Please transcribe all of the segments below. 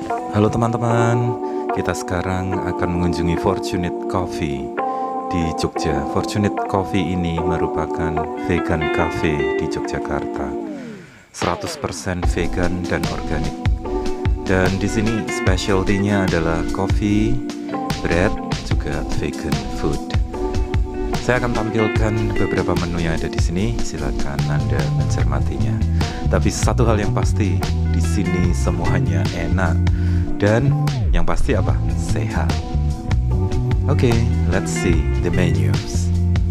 Halo teman-teman, kita sekarang akan mengunjungi Fortunate Coffee di Jogja. Fortunate Coffee ini merupakan vegan cafe di Yogyakarta, 100% vegan dan organik. Dan di sini specialty-nya adalah coffee, bread, juga vegan food. Saya akan tampilkan beberapa menu yang ada di sini, silakan Anda mencermatinya. Tapi satu hal yang pasti, di sini semuanya enak. Dan yang pasti apa? Sehat. Oke, let's see the menus.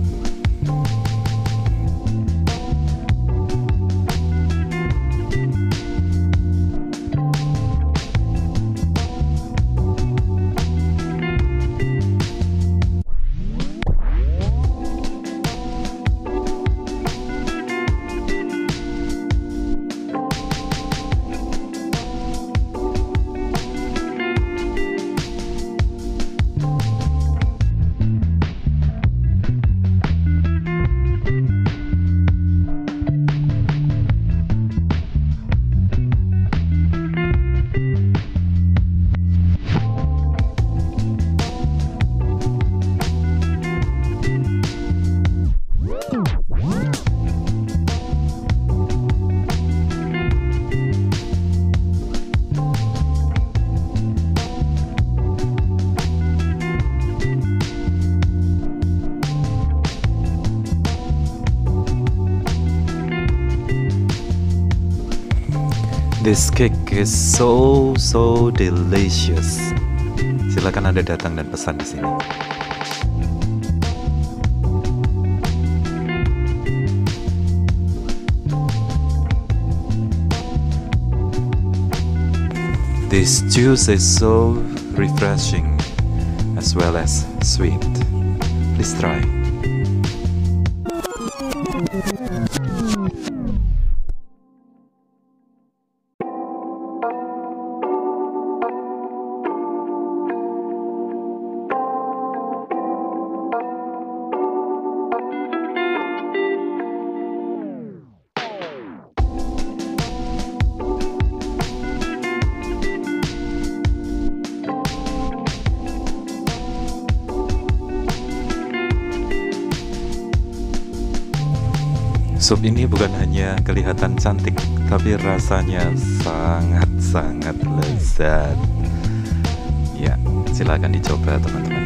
This cake is so delicious. Silakan Anda datang dan pesan di sini. This juice is so refreshing as well as sweet. Please try. Sup ini bukan hanya kelihatan cantik, tapi rasanya sangat lezat. Ya, silakan dicoba teman-teman.